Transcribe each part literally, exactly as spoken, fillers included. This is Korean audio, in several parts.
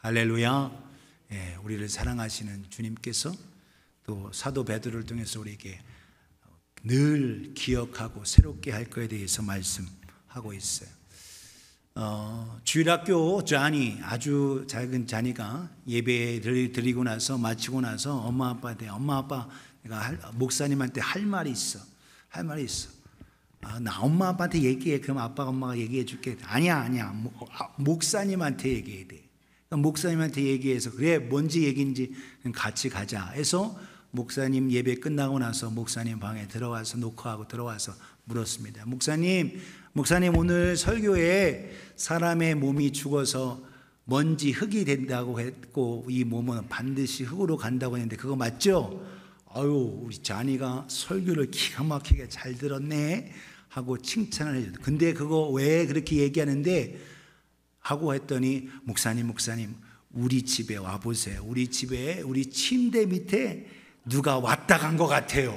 할렐루야. 예, 우리를 사랑하시는 주님께서 또 사도 베드로를 통해서 우리에게 늘 기억하고 새롭게 할 것에 대해서 말씀하고 있어요. 어, 주일학교 잔이, 아주 작은 잔이가 예배 드리고 나서 마치고 나서 엄마 아빠한테, 엄마 아빠 내가 할, 목사님한테 할 말이 있어 할 말이 있어 아, 나 엄마 아빠한테 얘기해. 그럼 아빠가 엄마가 얘기해 줄게. 아니야 아니야 목사님한테 얘기해야 돼. 목사님한테 얘기해서 그래 뭔지 얘기인지 같이 가자 해서 목사님 예배 끝나고 나서 목사님 방에 들어와서 녹화하고 들어와서 물었습니다. 목사님 목사님 오늘 설교에 사람의 몸이 죽어서 먼지 흙이 된다고 했고 이 몸은 반드시 흙으로 간다고 했는데 그거 맞죠? 아유 우리 자니가 설교를 기가 막히게 잘 들었네 하고 칭찬을 해줬어요. 근데 그거 왜 그렇게 얘기하는데 하고 했더니 목사님 목사님 우리 집에 와보세요. 우리 집에 우리 침대 밑에 누가 왔다 간 것 같아요.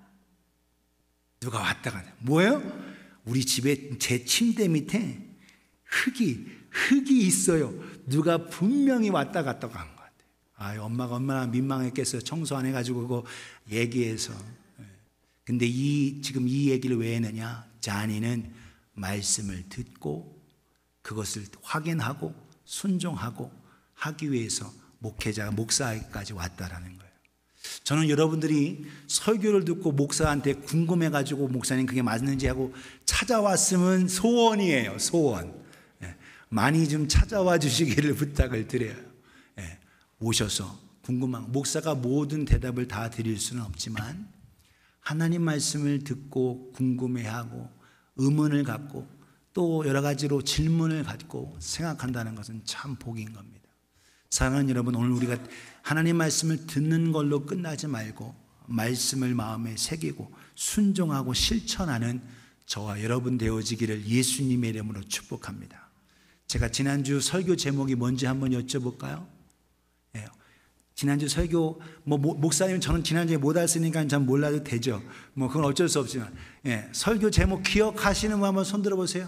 누가 왔다 간 뭐예요? 우리 집에 제 침대 밑에 흙이 흙이 있어요. 누가 분명히 왔다 갔다 간 것 같아요. 아, 엄마가 얼마나 민망했겠어요. 청소 안 해가지고 그거 얘기해서. 근데 이 지금 이 얘기를 왜 했느냐? 자니는 말씀을 듣고 그것을 확인하고 순종하고 하기 위해서 목회자가 목사까지 왔다라는 거예요. 저는 여러분들이 설교를 듣고 목사한테 궁금해가지고 목사님 그게 맞는지 하고 찾아왔으면 소원이에요. 소원. 많이 좀 찾아와 주시기를 부탁을 드려요. 오셔서 궁금한 목사가 모든 대답을 다 드릴 수는 없지만 하나님 말씀을 듣고 궁금해하고 의문을 갖고 또 여러 가지로 질문을 갖고 생각한다는 것은 참 복인 겁니다. 사랑하는 여러분, 오늘 우리가 하나님 말씀을 듣는 걸로 끝나지 말고 말씀을 마음에 새기고 순종하고 실천하는 저와 여러분 되어지기를 예수님의 이름으로 축복합니다. 제가 지난주 설교 제목이 뭔지 한번 여쭤볼까요? 네. 지난주 설교 뭐 목사님 저는 지난주에 못 왔으니까 잘 몰라도 되죠. 뭐 그건 어쩔 수 없지만 네. 설교 제목 기억하시는 분 한번 손 들어보세요.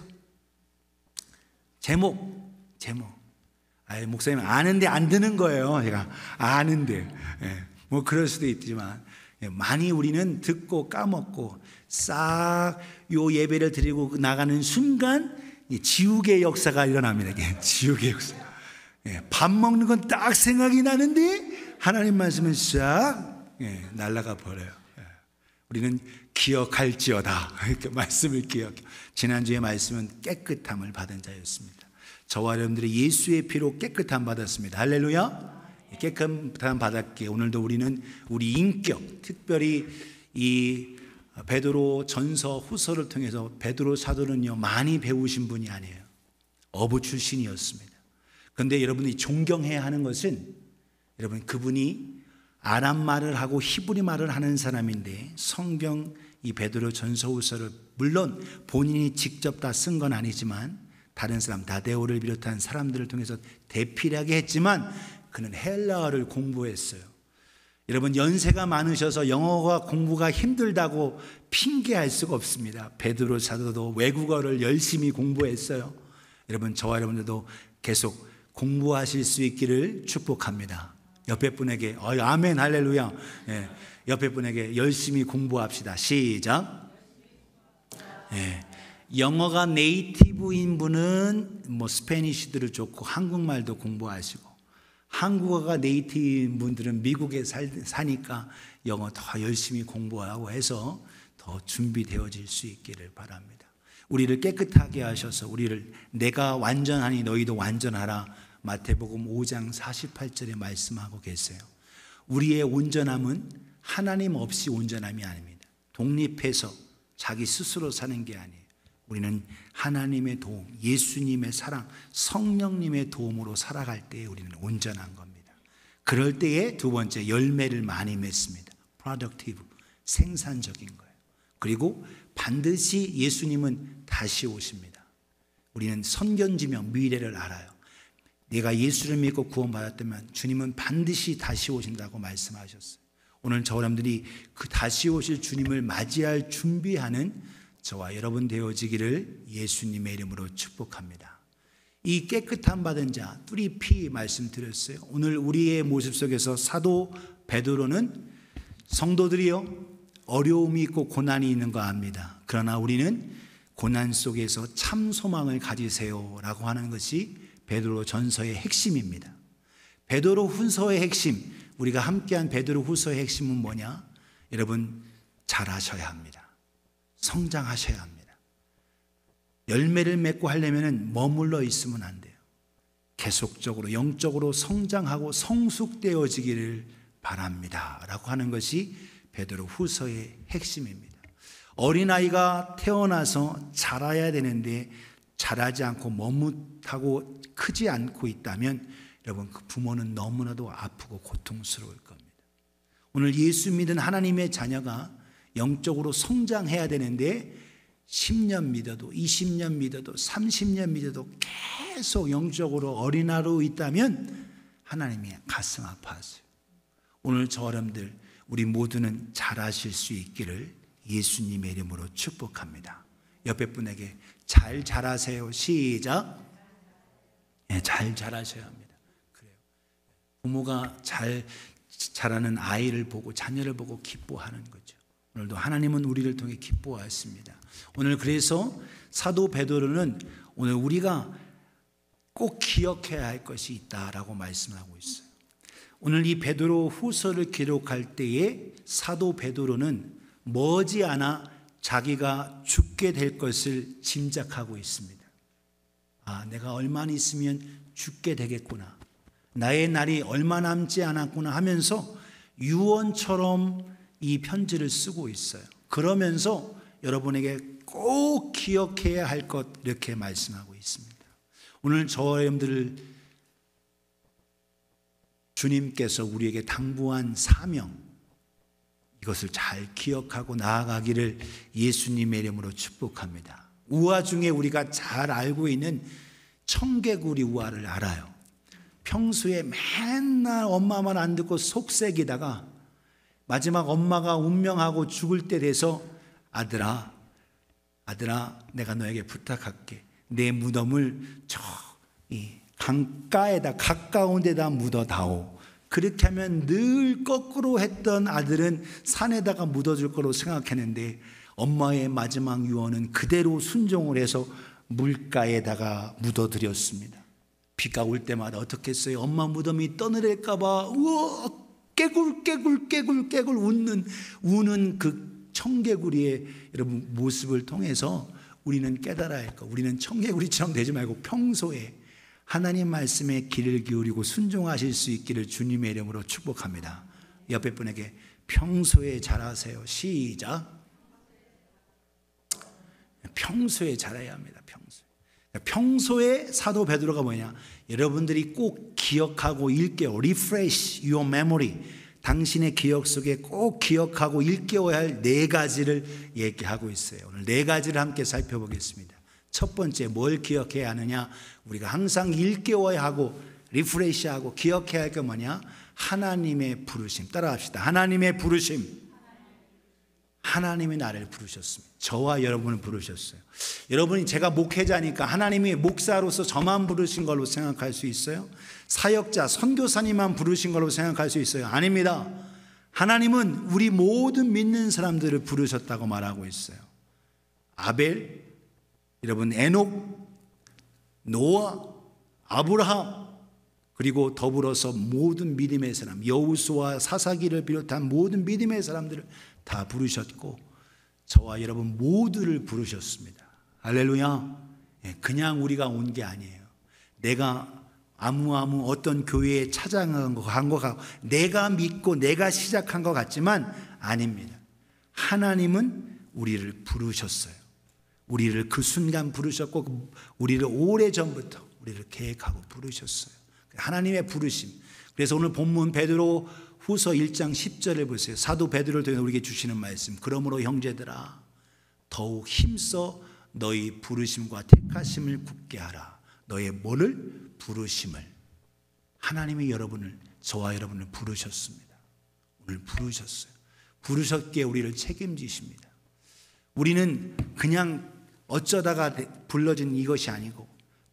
제목, 제목. 아이, 목사님 아는데 안 드는 거예요. 제가 아는데. 예, 뭐 그럴 수도 있지만 예, 많이 우리는 듣고 까먹고 싹 요 예배를 드리고 나가는 순간 이 지옥의 역사가 일어납니다. 이게 지옥의 역사. 예, 밥 먹는 건 딱 생각이 나는데 하나님 말씀은 싹 예, 날아가 버려요. 예, 우리는 기억할지어다. 이렇게 말씀을 기억해. 지난주의 말씀은 깨끗함을 받은 자였습니다. 저와 여러분들이 예수의 피로 깨끗함 받았습니다. 할렐루야. 깨끗함 받았기에 오늘도 우리는 우리 인격, 특별히 이 베드로 전서 후서를 통해서 베드로 사도는요 많이 배우신 분이 아니에요. 어부 출신이었습니다. 그런데 여러분이 존경해야 하는 것은 여러분 그분이 아람 말을 하고 히브리 말을 하는 사람인데 성경 이 베드로 전서 후서를 물론 본인이 직접 다 쓴 건 아니지만 다른 사람 다데오를 비롯한 사람들을 통해서 대필하게 했지만 그는 헬라어를 공부했어요. 여러분 연세가 많으셔서 영어가 공부가 힘들다고 핑계할 수가 없습니다. 베드로 사도도 외국어를 열심히 공부했어요. 여러분 저와 여러분들도 계속 공부하실 수 있기를 축복합니다. 옆에 분에게 어, 아멘 할렐루야. 예, 옆에 분에게 열심히 공부합시다. 시작. 예. 영어가 네이티브인 분은 뭐 스페니쉬들을 좋고 한국말도 공부하시고 한국어가 네이티브인 분들은 미국에 살, 사니까 영어 더 열심히 공부하고 해서 더 준비되어질 수 있기를 바랍니다. 우리를 깨끗하게 하셔서 우리를 내가 완전하니 너희도 완전하라 마태복음 오 장 사십팔 절에 말씀하고 계세요. 우리의 온전함은 하나님 없이 온전함이 아닙니다. 독립해서 자기 스스로 사는 게 아니에요. 우리는 하나님의 도움, 예수님의 사랑, 성령님의 도움으로 살아갈 때에 우리는 온전한 겁니다. 그럴 때에 두 번째 열매를 많이 맺습니다. productive, 생산적인 거예요. 그리고 반드시 예수님은 다시 오십니다. 우리는 선견지명 미래를 알아요. 내가 예수를 믿고 구원받았다면 주님은 반드시 다시 오신다고 말씀하셨어요. 오늘 저 여러분들이 그 다시 오실 주님을 맞이할 준비하는 저와 여러분 되어지기를 예수님의 이름으로 축복합니다. 이 깨끗함 받은 자, 쓰리피 말씀드렸어요. 오늘 우리의 모습 속에서 사도 베드로는 성도들이요, 어려움이 있고 고난이 있는 거 압니다. 그러나 우리는 고난 속에서 참 소망을 가지세요라고 하는 것이 베드로 전서의 핵심입니다. 베드로 후서의 핵심, 우리가 함께한 베드로 후서의 핵심은 뭐냐? 여러분, 잘하셔야 합니다. 성장하셔야 합니다. 열매를 맺고 하려면 머물러 있으면 안 돼요. 계속적으로 영적으로 성장하고 성숙되어지기를 바랍니다 라고 하는 것이 베드로 후서의 핵심입니다. 어린아이가 태어나서 자라야 되는데 자라지 않고 머뭇하고 크지 않고 있다면 여러분, 그 부모는 너무나도 아프고 고통스러울 겁니다. 오늘 예수 믿은 하나님의 자녀가 영적으로 성장해야 되는데 십 년 믿어도 이십 년 믿어도 삼십 년 믿어도 계속 영적으로 어린아이로 있다면 하나님이 가슴 아파하세요. 오늘 저 여러분들 우리 모두는 잘하실 수 있기를 예수님의 이름으로 축복합니다. 옆에 분에게 잘 자라세요. 시작. 네, 잘 자라셔야 합니다. 그래요. 부모가 잘 자라는 아이를 보고 자녀를 보고 기뻐하는 거죠. 오늘도 하나님은 우리를 통해 기뻐하십니다. 오늘 그래서 사도 베드로는 오늘 우리가 꼭 기억해야 할 것이 있다라고 말씀하고 있어요. 오늘 이 베드로 후서를 기록할 때에 사도 베드로는 머지않아 자기가 죽게 될 것을 짐작하고 있습니다. 아, 내가 얼마 있으면 죽게 되겠구나. 나의 날이 얼마 남지 않았구나 하면서 유언처럼 이 편지를 쓰고 있어요. 그러면서 여러분에게 꼭 기억해야 할 것 이렇게 말씀하고 있습니다. 오늘 저 여러분들을 주님께서 우리에게 당부한 사명, 이것을 잘 기억하고 나아가기를 예수님의 이름으로 축복합니다. 우화 중에 우리가 잘 알고 있는 청개구리 우화를 알아요. 평소에 맨날 엄마 말 안 듣고 속색이다가 마지막 엄마가 운명하고 죽을 때 돼서 아들아, 아들아, 내가 너에게 부탁할게. 내 무덤을 저 이 강가에다 가까운 데다 묻어다오. 그렇게 하면 늘 거꾸로 했던 아들은 산에다가 묻어줄 거로 생각했는데 엄마의 마지막 유언은 그대로 순종을 해서 물가에다가 묻어드렸습니다. 비가 올 때마다 어떻게 했어요? 엄마 무덤이 떠내릴까 봐 우와 깨굴 깨굴 깨굴 깨굴 웃는 우는 그 청개구리의 여러분 모습을 통해서 우리는 깨달아야 할 것, 우리는 청개구리처럼 되지 말고 평소에 하나님 말씀에 귀를 기울이고 순종하실 수 있기를 주님의 이름으로 축복합니다. 옆에 분에게 평소에 잘하세요. 시작. 평소에 잘해야 합니다. 평소에. 평소에 사도 베드로가 뭐냐? 여러분들이 꼭 기억하고 읽게요. Refresh your memory. 당신의 기억 속에 꼭 기억하고 일깨워야 할 네 가지를 얘기하고 있어요. 오늘 네 가지를 함께 살펴보겠습니다. 첫 번째, 뭘 기억해야 하느냐? 우리가 항상 일깨워야 하고 리프레시하고 기억해야 할 게 뭐냐? 하나님의 부르심. 따라합시다. 하나님의 부르심. 하나님이 나를 부르셨습니다. 저와 여러분을 부르셨어요. 여러분이 제가 목회자니까 하나님이 목사로서 저만 부르신 걸로 생각할 수 있어요? 사역자, 선교사님만 부르신 걸로 생각할 수 있어요? 아닙니다. 하나님은 우리 모든 믿는 사람들을 부르셨다고 말하고 있어요. 아벨, 여러분 에녹, 노아, 아브라함, 그리고 더불어서 모든 믿음의 사람, 여호수아, 사사기를 비롯한 모든 믿음의 사람들을 다 부르셨고 저와 여러분 모두를 부르셨습니다. 할렐루야. 그냥 우리가 온 게 아니에요. 내가 아무 아무 어떤 교회에 찾아간 것 같고 내가 믿고 내가 시작한 것 같지만 아닙니다. 하나님은 우리를 부르셨어요. 우리를 그 순간 부르셨고 우리를 오래전부터 우리를 계획하고 부르셨어요. 하나님의 부르심. 그래서 오늘 본문 베드로 후서 일 장 십 절을 보세요. 사도 베드로를 통해 우리에게 주시는 말씀. 그러므로 형제들아 더욱 힘써 너희 부르심과 택하심을 굳게 하라. 너의 뭐를? 부르심을. 하나님이 여러분을, 저와 여러분을 부르셨습니다. 오늘 부르셨어요. 부르셨기에 우리를 책임지십니다. 우리는 그냥 어쩌다가 불러진 이것이 아니고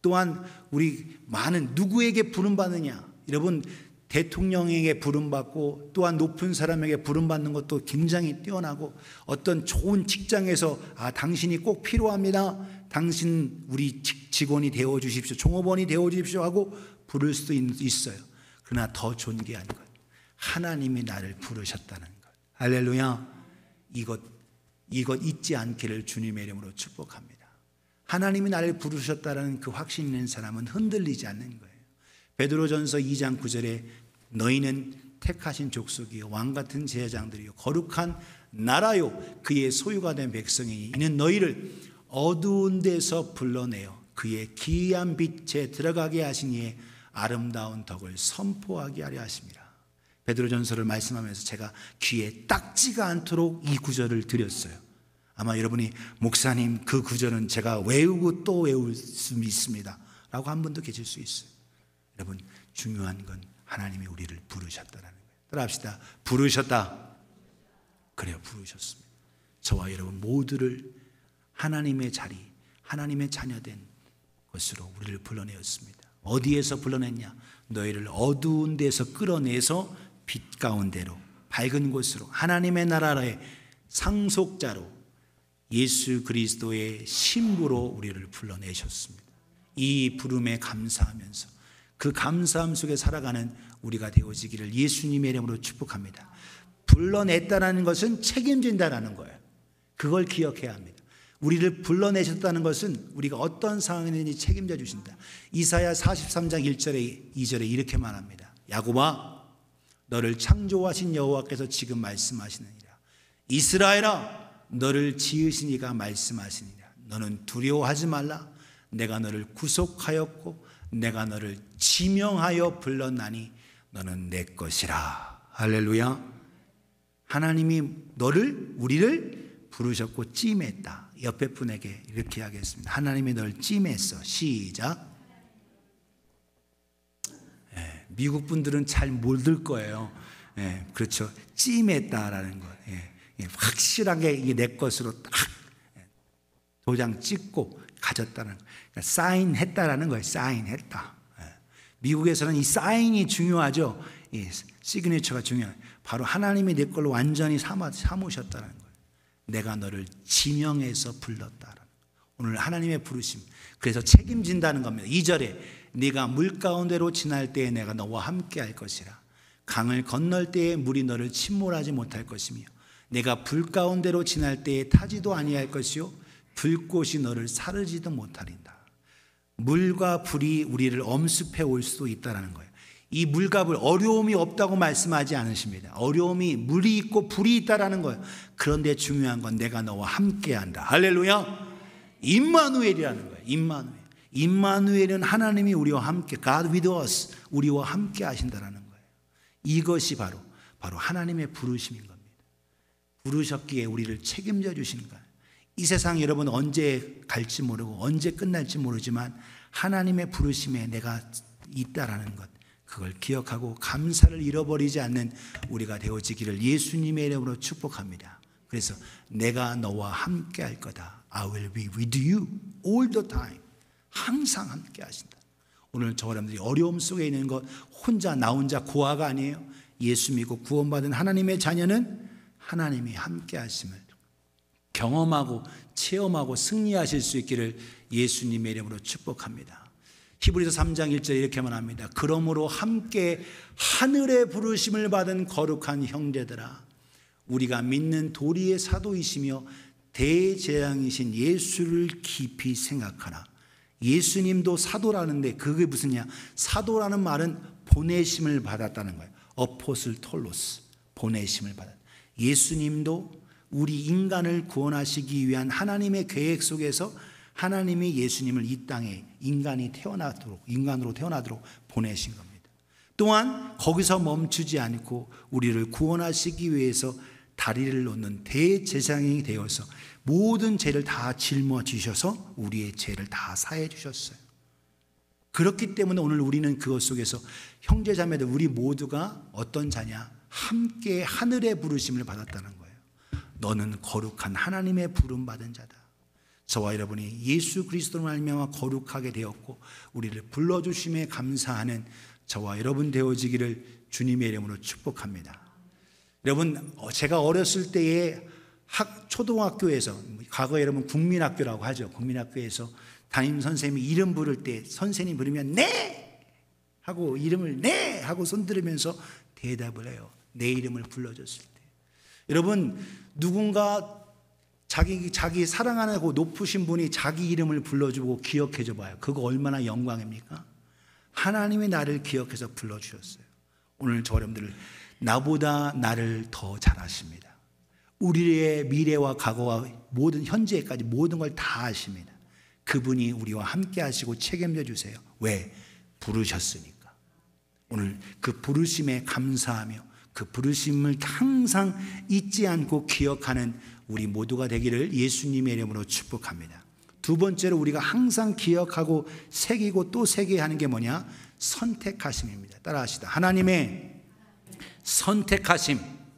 또한 우리 많은 누구에게 부름받느냐, 여러분 대통령에게 부름받고 또한 높은 사람에게 부름받는 것도 굉장히 뛰어나고, 어떤 좋은 직장에서 아 당신이 꼭 필요합니다, 당신 우리 직원이 되어 주십시오, 종업원이 되어 주십시오 하고 부를 수도 있어요. 그러나 더 존귀한 것, 하나님이 나를 부르셨다는 것. 할렐루야. 이것 이것 잊지 않기를 주님의 이름으로 축복합니다. 하나님이 나를 부르셨다는 그 확신 있는 사람은 흔들리지 않는 거예요. 베드로전서 이 장 구 절에 너희는 택하신 족속이요 왕같은 제사장들이요 거룩한 나라요 그의 소유가 된 백성이니 이는 너희를 어두운 데서 불러내어 그의 기이한 빛에 들어가게 하신 이의 아름다운 덕을 선포하게 하려 하십니다. 베드로전서를 말씀하면서 제가 귀에 딱지가 않도록 이 구절을 드렸어요. 아마 여러분이 목사님 그 구절은 제가 외우고 또 외울 수 있습니다 라고 한 분도 계실 수 있어요. 여러분 중요한 건 하나님이 우리를 부르셨다는 거예요. 따라합시다. 부르셨다. 그래요, 부르셨습니다. 저와 여러분 모두를 하나님의 자리, 하나님의 자녀된 것으로 우리를 불러내었습니다. 어디에서 불러냈냐? 너희를 어두운 데서 끌어내서 빛 가운데로, 밝은 곳으로, 하나님의 나라의 상속자로, 예수 그리스도의 신부로 우리를 불러내셨습니다. 이 부름에 감사하면서 그 감사함 속에 살아가는 우리가 되어지기를 예수님의 이름으로 축복합니다. 불러냈다는 것은 책임진다라는 거예요. 그걸 기억해야 합니다. 우리를 불러내셨다는 것은 우리가 어떤 상황이든지 책임져 주신다. 이사야 사십삼 장 일 절에 이 절에 이렇게 말합니다. 야곱아 너를 창조하신 여호와께서 지금 말씀하시느니라. 이스라엘아 너를 지으신 이가 말씀하시니라. 너는 두려워하지 말라. 내가 너를 구속하였고 내가 너를 지명하여 불렀나니 너는 내 것이라. 할렐루야. 하나님이 너를, 우리를 부르셨고 찜했다. 옆에 분에게 이렇게 하겠습니다. 하나님이 널 찜했어. 시작. 예, 미국 분들은 잘 모를 거예요. 예, 그렇죠. 찜했다라는 거. 예, 예, 확실하게 이게 내 것으로 딱 도장 찍고 가졌다는 거. 그러니까 사인했다라는 거예요. 사인했다. 예. 미국에서는 이 사인이 중요하죠. 이 시그니처가 중요해요. 바로 하나님이 내 걸로 완전히 삼아, 삼으셨다는 거예요. 내가 너를 지명해서 불렀다. 오늘 하나님의 부르심, 그래서 책임진다는 겁니다. 이 절에 네가 물 가운데로 지날 때에 내가 너와 함께 할 것이라. 강을 건널 때에 물이 너를 침몰하지 못할 것이며 내가 불 가운데로 지날 때에 타지도 아니할 것이요 불꽃이 너를 사르지도 못하린다. 물과 불이 우리를 엄습해 올 수도 있다는 거예요. 이 물과 불, 어려움이 없다고 말씀하지 않으십니다. 어려움이 물이 있고 불이 있다라는 거예요. 그런데 중요한 건 내가 너와 함께한다. 할렐루야. 임마누엘이라는 거예요. 임마누엘. 임마누엘은 하나님이 우리와 함께, God with us, 우리와 함께 하신다라는 거예요. 이것이 바로 바로 하나님의 부르심인 겁니다. 부르셨기에 우리를 책임져 주시는 거예요. 이 세상 여러분 언제 갈지 모르고 언제 끝날지 모르지만 하나님의 부르심에 내가 있다라는 것, 그걸 기억하고 감사를 잃어버리지 않는 우리가 되어지기를 예수님의 이름으로 축복합니다. 그래서 내가 너와 함께 할 거다. I will be with you all the time. 항상 함께 하신다. 오늘 저 여러분들이 어려움 속에 있는 것 혼자 나 혼자 고아가 아니에요. 예수 믿고 구원받은 하나님의 자녀는 하나님이 함께 하심을 경험하고 체험하고 승리하실 수 있기를 예수님의 이름으로 축복합니다. 히브리서 삼 장 일 절에 이렇게 말합니다. 그러므로 함께 하늘의 부르심을 받은 거룩한 형제들아, 우리가 믿는 도리의 사도이시며 대제사장이신 예수를 깊이 생각하라. 예수님도 사도라는데 그게 무슨냐? 사도라는 말은 보내심을 받았다는 거예요. 어포슬 톨로스, 보내심을 받았다. 예수님도 우리 인간을 구원하시기 위한 하나님의 계획 속에서 하나님이 예수님을 이 땅에 인간이 태어나도록, 인간으로 태어나도록 보내신 겁니다. 또한 거기서 멈추지 않고 우리를 구원하시기 위해서 다리를 놓는 대제사장이 되어서 모든 죄를 다 짊어지셔서 우리의 죄를 다 사해 주셨어요. 그렇기 때문에 오늘 우리는 그것 속에서 형제자매들 우리 모두가 어떤 자냐? 함께 하늘의 부르심을 받았다는 거예요. 너는 거룩한 하나님의 부름받은 자다. 저와 여러분이 예수 그리스도로 말미암아 거룩하게 되었고 우리를 불러주심에 감사하는 저와 여러분 되어지기를 주님의 이름으로 축복합니다. 여러분, 제가 어렸을 때에 학, 초등학교에서, 과거에 여러분 국민학교라고 하죠. 국민학교에서 담임 선생님이 이름 부를 때 선생님 부르면 네! 하고 이름을 네! 하고 손 들으면서 대답을 해요. 내 이름을 불러줬을 때. 여러분, 누군가 자기, 자기 사랑하고 높으신 분이 자기 이름을 불러주고 기억해줘 봐요. 그거 얼마나 영광입니까? 하나님이 나를 기억해서 불러주셨어요. 오늘 저 여러분들 나보다 나를 더 잘 아십니다. 우리의 미래와 과거와 모든 현재까지 모든 걸 다 아십니다. 그분이 우리와 함께 하시고 책임져 주세요. 왜? 부르셨으니까. 오늘 그 부르심에 감사하며 그 부르심을 항상 잊지 않고 기억하는 우리 모두가 되기를 예수님의 이름으로 축복합니다. 두 번째로 우리가 항상 기억하고 새기고 또 새겨야 하는 게 뭐냐? 선택하심입니다. 따라하시다. 하나님의 선택하심.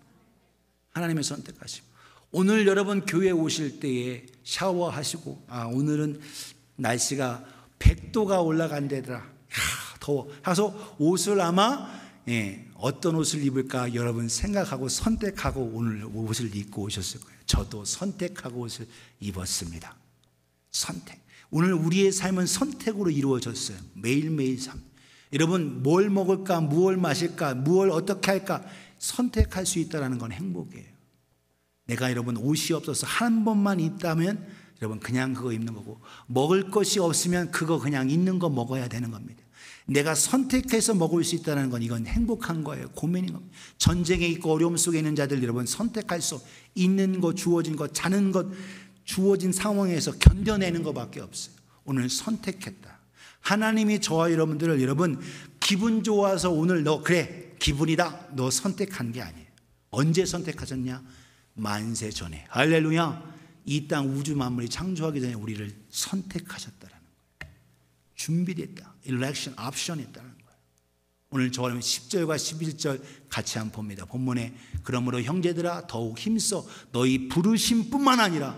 하나님의 선택하심. 오늘 여러분 교회 오실 때에 샤워하시고, 아, 오늘은 날씨가 백 도가 올라간대더라. 야, 더워. 하서 옷을 아마, 예, 어떤 옷을 입을까 여러분 생각하고 선택하고 오늘 옷을 입고 오셨을 거예요. 저도 선택하고 옷을 입었습니다. 선택. 오늘 우리의 삶은 선택으로 이루어졌어요. 매일매일 삶. 여러분, 뭘 먹을까, 무엇을 마실까, 무엇을 어떻게 할까 선택할 수 있다는 건 행복이에요. 내가 여러분 옷이 없어서 한 번만 있다면 여러분 그냥 그거 입는 거고, 먹을 것이 없으면 그거 그냥 있는 거 먹어야 되는 겁니다. 내가 선택해서 먹을 수 있다는 건 이건 행복한 거예요. 고민인 겁니다. 전쟁에 있고 어려움 속에 있는 자들 여러분 선택할 수 있는 것, 주어진 것, 자는 것, 주어진 상황에서 견뎌내는 것밖에 없어요. 오늘 선택했다. 하나님이 저와 여러분들을 여러분 기분 좋아서 오늘 너 그래 기분이다 너 선택한 게 아니에요. 언제 선택하셨냐? 만세 전에. 할렐루야. 이 땅 우주 만물이 창조하기 전에 우리를 선택하셨다라는 거예요. 준비됐다. election, option 있다는 거예요. 오늘 저는 십 절과 십일 절 같이 한번 봅니다. 본문에 그러므로 형제들아 더욱 힘써 너희 부르심뿐만 아니라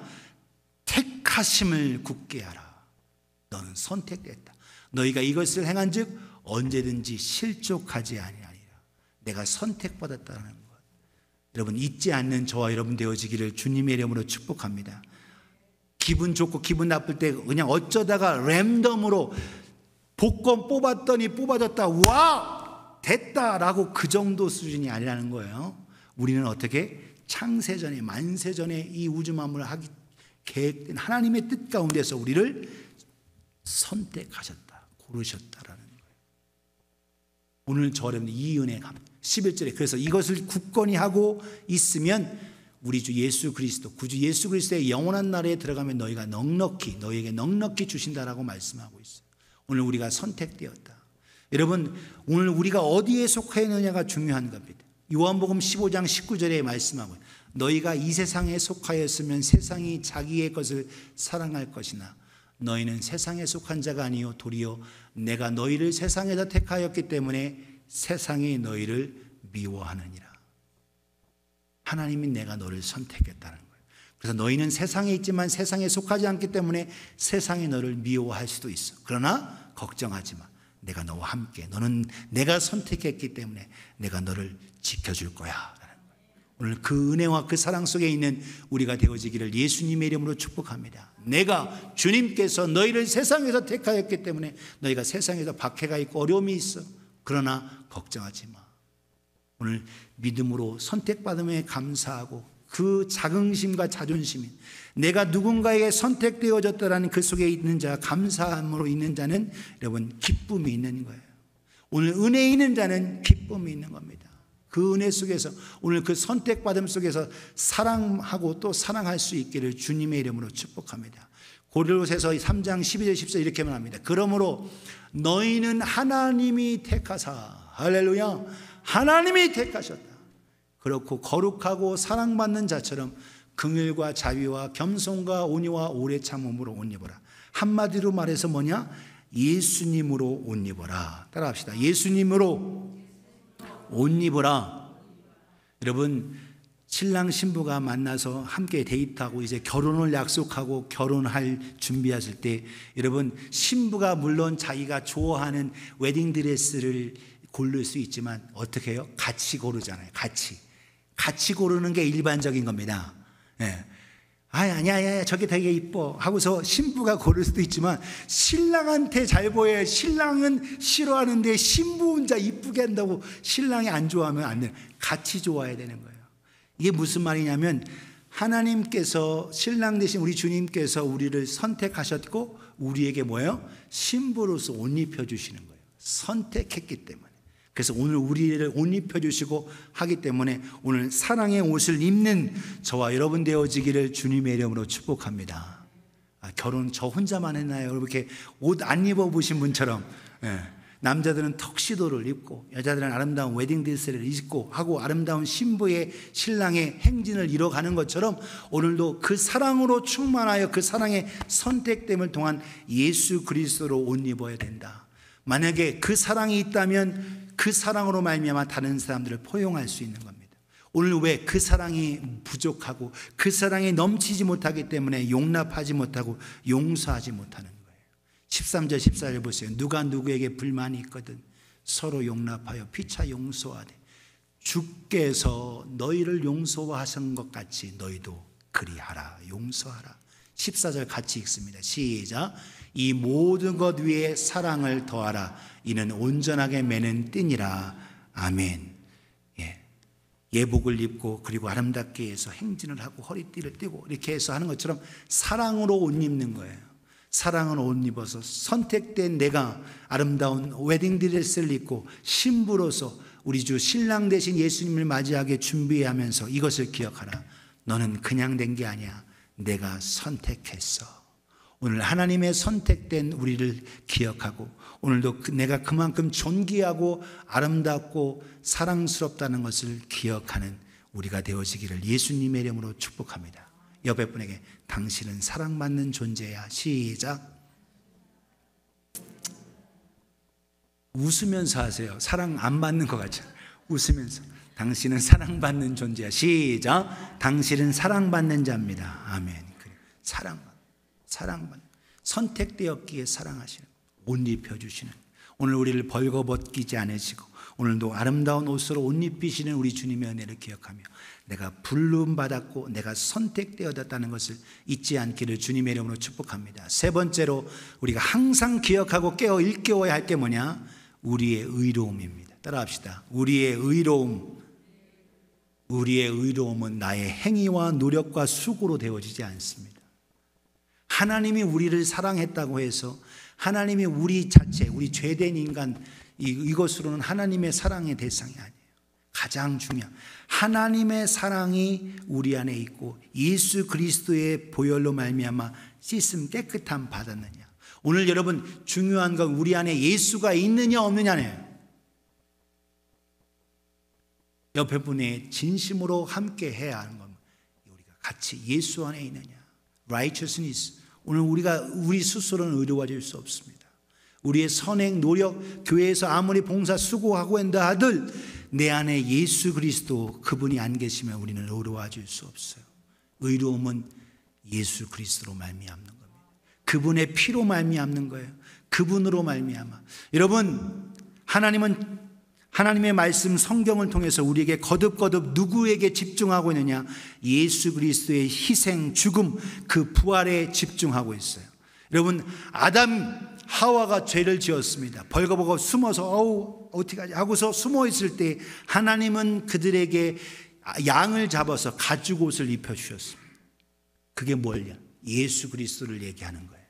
택하심을 굳게 하라. 너는 선택됐다. 너희가 이것을 행한즉 언제든지 실족하지 아니하리라. 내가 선택받았다는 것. 여러분 잊지 않는 저와 여러분 되어지기를 주님의 이름으로 축복합니다. 기분 좋고 기분 나쁠 때 그냥 어쩌다가 랜덤으로 복권 뽑았더니 뽑아졌다. 와! 됐다라고 그 정도 수준이 아니라는 거예요. 우리는 어떻게 창세전에 만세전에 이 우주 만물을 하기 계획된 하나님의 뜻 가운데서 우리를 선택하셨다. 고르셨다라는 거예요. 오늘 저 여러분 이 은혜 십일 절에 그래서 이것을 굳건히 하고 있으면 우리 주 예수 그리스도 구주 예수 그리스도의 영원한 나라에 들어가면 너희가 넉넉히 너희에게 넉넉히 주신다라고 말씀하고 있어요. 오늘 우리가 선택되었다. 여러분 오늘 우리가 어디에 속해 있느냐가 중요한 겁니다. 요한복음 십오 장 십구 절에 말씀하고 너희가 이 세상에 속하였으면 세상이 자기의 것을 사랑할 것이나 너희는 세상에 속한 자가 아니요 도리어 내가 너희를 세상에서 택하였기 때문에 세상이 너희를 미워하느니라. 하나님이 내가 너를 선택했다는 거예요. 그래서 너희는 세상에 있지만 세상에 속하지 않기 때문에 세상이 너를 미워할 수도 있어. 그러나 걱정하지 마. 내가 너와 함께. 너는 내가 선택했기 때문에 내가 너를 지켜줄 거야. 오늘 그 은혜와 그 사랑 속에 있는 우리가 되어지기를 예수님의 이름으로 축복합니다. 내가 주님께서 너희를 세상에서 택하였기 때문에 너희가 세상에서 박해가 있고 어려움이 있어. 그러나 걱정하지 마. 오늘 믿음으로 선택받음에 감사하고 그 자긍심과 자존심이 내가 누군가에게 선택되어졌다라는 그 속에 있는 자, 감사함으로 있는 자는 여러분 기쁨이 있는 거예요. 오늘 은혜 있는 자는 기쁨이 있는 겁니다. 그 은혜 속에서 오늘 그 선택받음 속에서 사랑하고 또 사랑할 수 있기를 주님의 이름으로 축복합니다. 고린도후서 삼 장 십이 절 십사 절 이렇게 말합니다. 그러므로 너희는 하나님이 택하사 할렐루야 하나님이 택하셨다. 그렇고 거룩하고 사랑받는 자처럼 긍휼과 자비와 겸손과 온유와 오래 참음으로 옷 입어라. 한마디로 말해서 뭐냐? 예수님으로 옷 입어라. 따라합시다. 예수님으로 옷 입어라. 여러분 신랑 신부가 만나서 함께 데이트하고 이제 결혼을 약속하고 결혼할 준비하실 때 여러분, 신부가 물론 자기가 좋아하는 웨딩드레스를 고를 수 있지만 어떻게 해요? 같이 고르잖아요. 같이 같이 고르는 게 일반적인 겁니다. 예. 아, 아니야, 아니야, 저게 되게 이뻐 하고서 신부가 고를 수도 있지만 신랑한테 잘 보여야 신랑은 싫어하는데 신부 혼자 이쁘게 한다고 신랑이 안 좋아하면 안 돼요. 같이 좋아해야 되는 거예요. 이게 무슨 말이냐면 하나님께서 신랑 되신 우리 주님께서 우리를 선택하셨고 우리에게 뭐예요? 신부로서 옷 입혀주시는 거예요. 선택했기 때문에. 그래서 오늘 우리를 옷 입혀주시고 하기 때문에 오늘 사랑의 옷을 입는 저와 여러분 되어지기를 주님의 이름으로 축복합니다. 아, 결혼 저 혼자만 했나요? 이렇게 옷 안 입어보신 분처럼, 예. 남자들은 턱시도를 입고 여자들은 아름다운 웨딩드레스를 입고 하고 아름다운 신부의 신랑의 행진을 이뤄가는 것처럼 오늘도 그 사랑으로 충만하여 그 사랑의 선택됨을 통한 예수 그리스도로 옷 입어야 된다. 만약에 그 사랑이 있다면 그 사랑으로 말미암아 다른 사람들을 포용할 수 있는 겁니다. 오늘 왜 그 사랑이 부족하고 그 사랑이 넘치지 못하기 때문에 용납하지 못하고 용서하지 못하는 거예요. 십삼 절 십사 절 보세요. 누가 누구에게 불만이 있거든 서로 용납하여 피차 용서하되 주께서 너희를 용서하신 것 같이 너희도 그리하라. 용서하라. 십사 절 같이 읽습니다. 시작. 이 모든 것 위에 사랑을 더하라. 이는 온전하게 매는 띠니라. 아멘. 예. 예복을 입고 그리고 아름답게 해서 행진을 하고 허리띠를 띠고 이렇게 해서 하는 것처럼 사랑으로 옷 입는 거예요. 사랑으로 옷 입어서 선택된 내가 아름다운 웨딩드레스를 입고 신부로서 우리 주 신랑 대신 예수님을 맞이하게 준비하면서 이것을 기억하라. 너는 그냥 된 게 아니야. 내가 선택했어. 오늘 하나님의 선택된 우리를 기억하고 오늘도 내가 그만큼 존귀하고 아름답고 사랑스럽다는 것을 기억하는 우리가 되어지기를 예수님의 이름으로 축복합니다. 옆에 분에게 당신은 사랑받는 존재야. 시작. 웃으면서 하세요. 사랑 안 받는 것 같죠? 웃으면서. 당신은 사랑받는 존재야. 시작. 당신은 사랑받는 자입니다. 아멘. 그래. 사랑받는 사랑받는 선택되었기에 사랑하시는 옷 입혀주시는 오늘 우리를 벌거벗기지 않으시고 오늘도 아름다운 옷으로 옷 입히시는 우리 주님의 은혜를 기억하며 내가 부름받았고 내가 선택되어졌다는 것을 잊지 않기를 주님의 이름으로 축복합니다. 세 번째로 우리가 항상 기억하고 깨어 일깨워야 할 게 뭐냐? 우리의 의로움입니다. 따라합시다. 우리의 의로움. 우리의 의로움은 나의 행위와 노력과 수고로 되어지지 않습니다. 하나님이 우리를 사랑했다고 해서 하나님이 우리 자체, 우리 죄된 인간 이것으로는 하나님의 사랑의 대상이 아니에요. 가장 중요한 하나님의 사랑이 우리 안에 있고 예수 그리스도의 보혈로 말미암아 씻음 깨끗함 받았느냐. 오늘 여러분 중요한 건 우리 안에 예수가 있느냐 없느냐네요. 옆에 분이 진심으로 함께 해야 하는 겁니다. 우리가 같이 예수 안에 있느냐. righteousness. 오늘 우리가 우리 스스로는 의로워질 수 없습니다. 우리의 선행, 노력, 교회에서 아무리 봉사 수고하고 한다 하들 내 안에 예수 그리스도 그분이 안 계시면 우리는 의로워질 수 없어요. 의로움은 예수 그리스도로 말미암는 겁니다. 그분의 피로 말미암는 거예요. 그분으로 말미암아. 여러분, 하나님은 하나님의 말씀 성경을 통해서 우리에게 거듭거듭 누구에게 집중하고 있느냐? 예수 그리스도의 희생, 죽음, 그 부활에 집중하고 있어요. 여러분, 아담 하와가 죄를 지었습니다. 벌거벗고 숨어서 어우 어떻게 하지 하고서 숨어 있을 때 하나님은 그들에게 양을 잡아서 가죽옷을 입혀주셨습니다. 그게 뭐냐? 예수 그리스도를 얘기하는 거예요.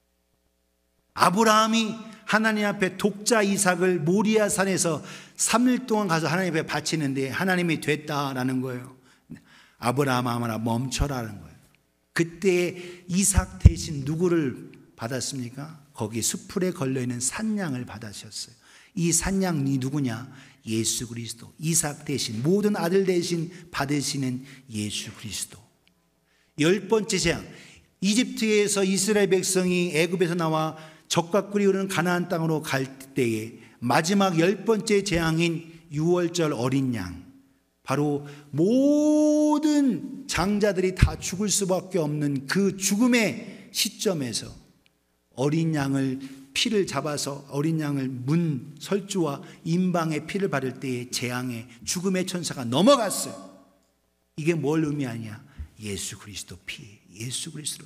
아브라함이 하나님 앞에 독자 이삭을 모리아 산에서 삼 일 동안 가서 하나님 앞에 바치는데 하나님이 됐다라는 거예요. 아브라함아 멈춰라는 거예요. 그때 이삭 대신 누구를 받았습니까? 거기 수풀에 걸려있는 산양을 받으셨어요. 이 산양이 누구냐? 예수 그리스도. 이삭 대신 모든 아들 대신 받으시는 예수 그리스도. 열 번째 재앙. 이집트에서 이스라엘 백성이 애굽에서 나와 적과 꿀이 흐르는 가나안 땅으로 갈 때에 마지막 열 번째 재앙인 유월절 어린 양 바로 모든 장자들이 다 죽을 수밖에 없는 그 죽음의 시점에서 어린 양을 피를 잡아서 어린 양을 문 설주와 임방에 피를 바를 때에 재앙의 죽음의 천사가 넘어갔어요. 이게 뭘 의미하냐? 예수 그리스도 피, 예수 그리스도.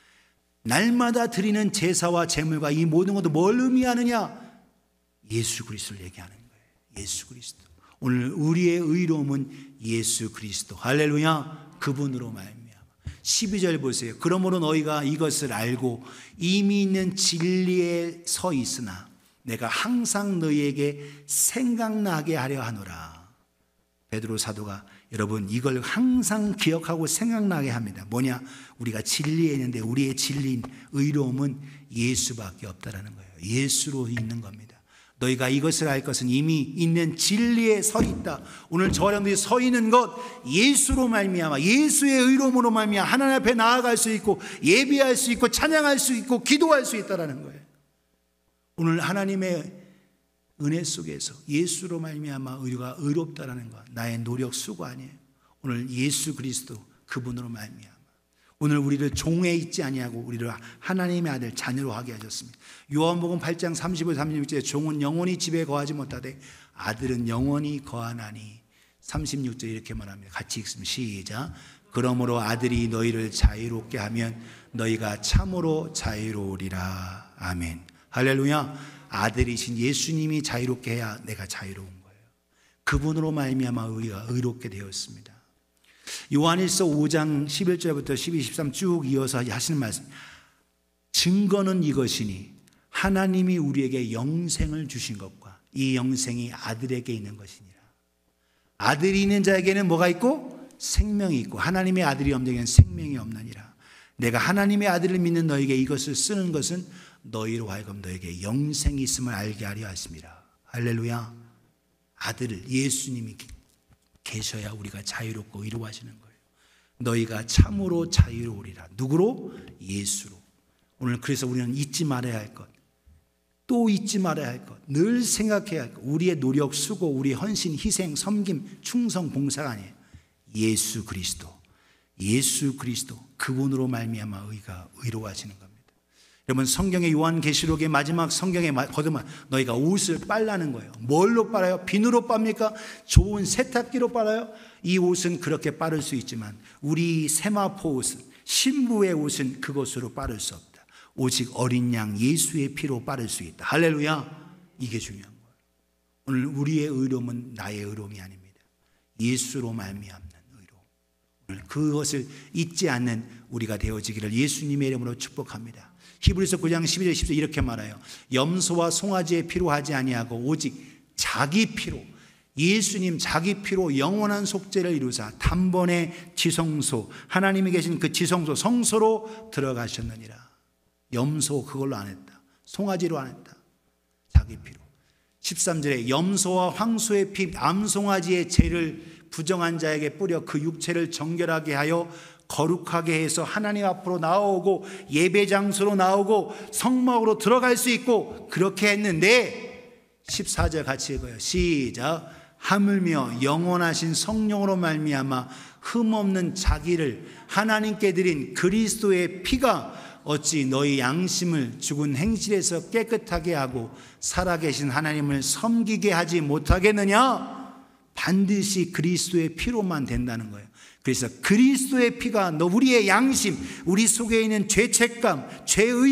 날마다 드리는 제사와 제물과 이 모든 것도 뭘 의미하느냐? 예수 그리스도를 얘기하는 거예요. 예수 그리스도. 오늘 우리의 의로움은 예수 그리스도. 할렐루야. 그분으로 말미암아. 십이 절 보세요. 그러므로 너희가 이것을 알고 이미 있는 진리에 서 있으나 내가 항상 너희에게 생각나게 하려 하노라. 베드로 사도가 여러분 이걸 항상 기억하고 생각나게 합니다. 뭐냐? 우리가 진리에 있는데 우리의 진리인 의로움은 예수밖에 없다라는 거예요. 예수로 있는 겁니다. 너희가 이것을 알 것은 이미 있는 진리에 서 있다. 오늘 저 여러분들이 서 있는 것 예수로 말미암아 예수의 의로움으로 말미암아 하나님 앞에 나아갈 수 있고 예비할 수 있고 찬양할 수 있고 기도할 수 있다라는 거예요. 오늘 하나님의 은혜 속에서 예수로 말미암아 우리가 의롭다라는 것 나의 노력 수고 아니에요. 오늘 예수 그리스도 그분으로 말미암아 오늘 우리를 종에 있지 아니하고 우리를 하나님의 아들 자녀로 하게 하셨습니다. 요한복음 팔 장 삼십오 삼십육 절에 종은 영원히 집에 거하지 못하되 아들은 영원히 거하나니 삼십육 절에 이렇게 말합니다. 같이 읽습니다. 시작. 그러므로 아들이 너희를 자유롭게 하면 너희가 참으로 자유로우리라. 아멘. 할렐루야. 아들이신 예수님이 자유롭게 해야 내가 자유로운 거예요. 그분으로 말미암아 우리가 의롭게 되었습니다. 요한일서 오 장 십일 절부터 십이, 십삼 쭉 이어서 하시는 말씀. 증거는 이것이니 하나님이 우리에게 영생을 주신 것과 이 영생이 아들에게 있는 것이니라. 아들이 있는 자에게는 뭐가 있고? 생명이 있고 하나님의 아들이 없는 자에게는 생명이 없느니라. 내가 하나님의 아들을 믿는 너에게 이것을 쓰는 것은 너희로 하여금 너에게 영생이 있음을 알게 하려 하십니다. 할렐루야. 아들을 예수님이 계셔야 우리가 자유롭고 의로워하시는 거예요. 너희가 참으로 자유로우리라. 누구로? 예수로. 오늘 그래서 우리는 잊지 말아야 할 것, 또 잊지 말아야 할 것, 늘 생각해야 할 것, 우리의 노력, 수고, 우리의 헌신, 희생, 섬김, 충성, 봉사가 아니에요. 예수 그리스도, 예수 그리스도 그분으로 말미암아 의가 의로워하시는 겁니다. 여러분 성경의 요한계시록의 마지막 성경에 거듭만 너희가 옷을 빨라는 거예요. 뭘로 빨아요? 비누로 빱니까? 좋은 세탁기로 빨아요? 이 옷은 그렇게 빠를 수 있지만 우리 세마포 옷은 신부의 옷은 그것으로 빠를 수 없다. 오직 어린 양 예수의 피로 빠를 수 있다. 할렐루야. 이게 중요한 거예요. 오늘 우리의 의로움은 나의 의로움이 아닙니다. 예수로 말미암는 의로움. 오늘 그것을 잊지 않는 우리가 되어지기를 예수님의 이름으로 축복합니다. 히브리서 구 장 십이 절 십사 절 이렇게 말해요. 염소와 송아지의 피로 하지 아니하고 오직 자기 피로 예수님 자기 피로 영원한 속죄를 이루사 단번에 지성소 하나님이 계신 그 지성소 성소로 들어가셨느니라. 염소 그걸로 안 했다. 송아지로 안 했다. 자기 피로. 십삼 절에 염소와 황소의 피 암송아지의 죄를 부정한 자에게 뿌려 그 육체를 정결하게 하여 거룩하게 해서 하나님 앞으로 나오고 예배 장소로 나오고 성막으로 들어갈 수 있고 그렇게 했는데 십사 절 같이 읽어요. 시작. 하물며 영원하신 성령으로 말미암아 흠없는 자기를 하나님께 드린 그리스도의 피가 어찌 너희 양심을 죽은 행실에서 깨끗하게 하고 살아계신 하나님을 섬기게 하지 못하겠느냐? 반드시 그리스도의 피로만 된다는 거예요. 그래서 그리스도의 피가 너 우리의 양심, 우리 속에 있는 죄책감,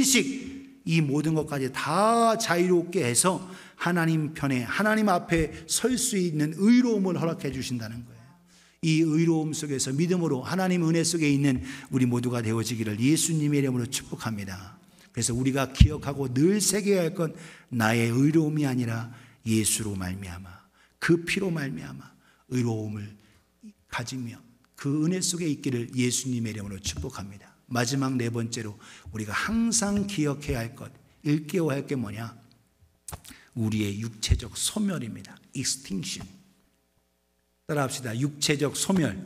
죄의식 이 모든 것까지 다 자유롭게 해서 하나님 편에 하나님 앞에 설 수 있는 의로움을 허락해 주신다는 거예요. 이 의로움 속에서 믿음으로 하나님 은혜 속에 있는 우리 모두가 되어지기를 예수님의 이름으로 축복합니다. 그래서 우리가 기억하고 늘 새겨야 할 건 나의 의로움이 아니라 예수로 말미암아 그 피로 말미암아 의로움을 가지며 그 은혜 속에 있기를 예수님의 이름으로 축복합니다. 마지막 네 번째로 우리가 항상 기억해야 할 것, 일깨워야 할 게 뭐냐? 우리의 육체적 소멸입니다. extinction. 따라합시다. 육체적 소멸.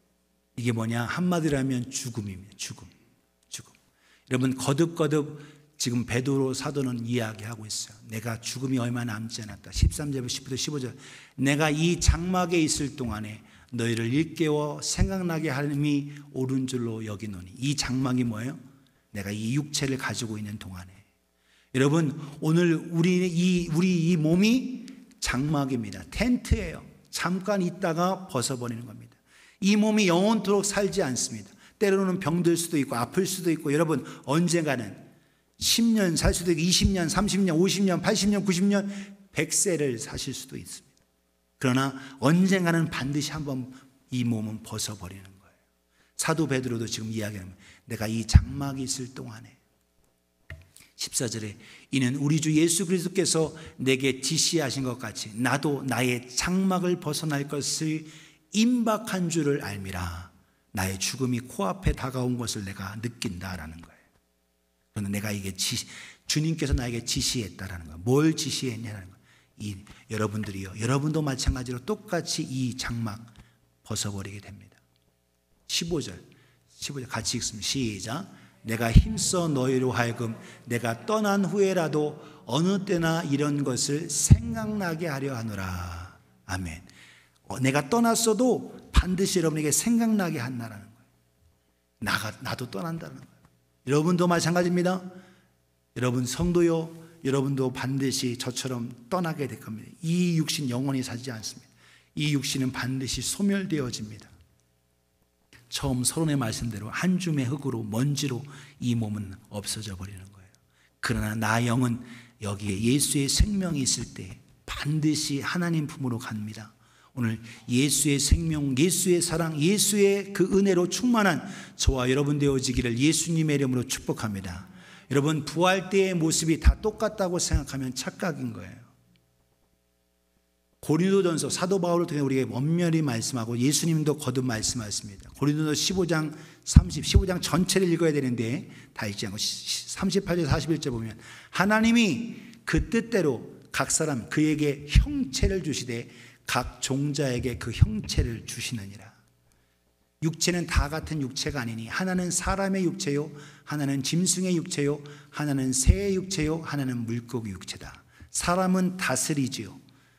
이게 뭐냐? 한마디로 하면 죽음입니다. 죽음. 죽음. 여러분 거듭거듭 지금 베드로 사도는 이야기하고 있어요. 내가 죽음이 얼마 남지 않았다. 십삼 절, 십오 절, 십오 절. 내가 이 장막에 있을 동안에 너희를 일깨워 생각나게 하림이 옳은 줄로 여기노니. 이 장막이 뭐예요? 내가 이 육체를 가지고 있는 동안에. 여러분, 오늘 우리 이 우리 이 몸이 장막입니다. 텐트예요. 잠깐 있다가 벗어버리는 겁니다. 이 몸이 영원토록 살지 않습니다. 때로는 병들 수도 있고 아플 수도 있고, 여러분 언젠가는 십 년 살 수도 있고 이십 년, 삼십 년, 오십 년, 팔십 년, 구십 년, 백 세를 사실 수도 있습니다. 그러나 언젠가는 반드시 한번 이 몸은 벗어버리는 거예요. 사도 베드로도 지금 이야기합니다. 내가 이 장막이 있을 동안에. 십사 절에 이는 우리 주 예수 그리스도께서 내게 지시하신 것 같이 나도 나의 장막을 벗어날 것을 임박한 줄을 알미라. 나의 죽음이 코앞에 다가온 것을 내가 느낀다라는 거예요. 그러나 내가 이게 지, 주님께서 나에게 지시했다라는 거예요. 뭘 지시했냐는 거예요. 이 여러분들이요, 여러분도 마찬가지로 똑같이 이 장막 벗어버리게 됩니다. 십오 절, 십오 절 같이 읽습니다. 시작. 내가 힘써 너희로 하여금 내가 떠난 후에라도 어느 때나 이런 것을 생각나게 하려 하노라. 아멘. 어, 내가 떠났어도 반드시 여러분에게 생각나게 한다라는 거예요. 나가, 나도 떠난다는 거예요. 여러분도 마찬가지입니다. 여러분 성도요, 여러분도 반드시 저처럼 떠나게 될 겁니다. 이 육신 영원히 살지 않습니다. 이 육신은 반드시 소멸되어집니다. 처음 서론의 말씀대로 한 줌의 흙으로 먼지로 이 몸은 없어져 버리는 거예요. 그러나 나 영은 여기에 예수의 생명이 있을 때 반드시 하나님 품으로 갑니다. 오늘 예수의 생명, 예수의 사랑, 예수의 그 은혜로 충만한 저와 여러분 되어지기를 예수님의 이름으로 축복합니다. 여러분, 부활 때의 모습이 다 똑같다고 생각하면 착각인 거예요. 고린도전서 사도 바울을 통해 우리에게 엄밀히 말씀하고 예수님도 거듭 말씀하셨습니다. 고린도전서 십오 장 삼십, 십오 장 전체를 읽어야 되는데 다 읽지 않고 삼십팔 절 사십일 절 보면 하나님이 그 뜻대로 각 사람 그에게 형체를 주시되 각 종자에게 그 형체를 주시느니라. 육체는 다 같은 육체가 아니니 하나는 사람의 육체요, 하나는 짐승의 육체요, 하나는 새의 육체요, 하나는 물고기 육체다. 사람은 다스리지요,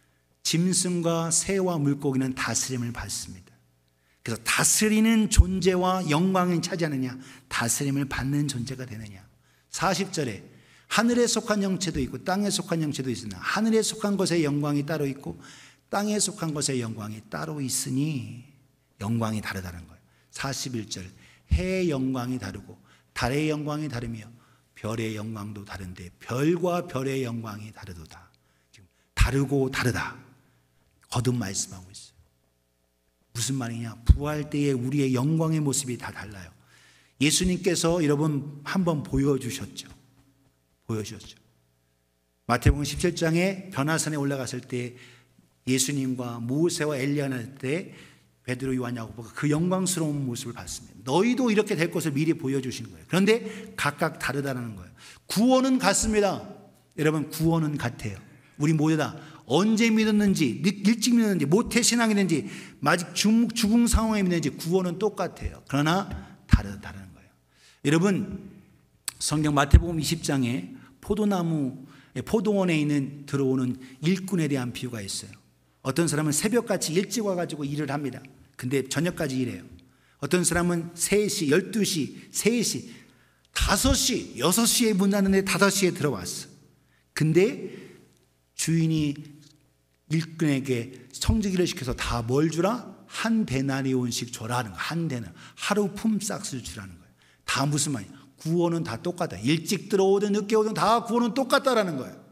짐승과 새와 물고기는 다스림을 받습니다. 그래서 다스리는 존재와 영광을 차지하느냐, 다스림을 받는 존재가 되느냐. 사십 절에 하늘에 속한 형체도 있고 땅에 속한 형체도 있으나 하늘에 속한 것의 영광이 따로 있고 땅에 속한 것의 영광이 따로 있으니 영광이 다르다는 거예요. 사십일 절 해의 영광이 다르고 달의 영광이 다르며 별의 영광도 다른데 별과 별의 영광이 다르도다. 지금 다르고 다르다 거듭 말씀하고 있어요. 무슨 말이냐? 부활 때에 우리의 영광의 모습이 다 달라요. 예수님께서 여러분 한번 보여주셨죠. 보여주셨죠. 마태복음 십칠 장에 변화산에 올라갔을 때 예수님과 모세와 엘리야 날 때 베드로, 요한, 야고보가 그 영광스러운 모습을 봤습니다. 너희도 이렇게 될 것을 미리 보여주시는 거예요. 그런데 각각 다르다는 거예요. 구원은 같습니다. 여러분, 구원은 같아요. 우리 모두 다 언제 믿었는지, 일찍 믿었는지, 모태신앙이든지, 아직 죽음 상황에 믿는지 구원은 똑같아요. 그러나 다르다는 거예요. 여러분, 성경 마태복음 이십 장에 포도나무, 포도원에 있는 들어오는 일꾼에 대한 비유가 있어요. 어떤 사람은 새벽같이 일찍 와가지고 일을 합니다. 근데 저녁까지 일해요. 어떤 사람은 세 시, 열두 시, 세 시, 다섯 시, 여섯 시에 문 닫는데 다섯 시에 들어왔어. 근데 주인이 일꾼에게 청지기를 시켜서 다 뭘 주라? 한 데나리온씩 줘라 하는 거예요. 한 데나 하루 품삯을 주라는 거예요. 다 무슨 말이야? 구원은 다 똑같다. 일찍 들어오든 늦게 오든 다 구원은 똑같다라는 거예요.